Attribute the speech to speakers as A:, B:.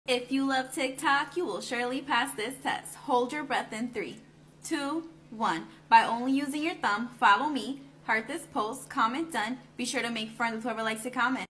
A: If you love TikTok, you will surely pass this test. Hold your breath in 3, 2, 1. By only using your thumb, follow me, heart this post, comment done. Be sure to make friends with whoever likes to comment.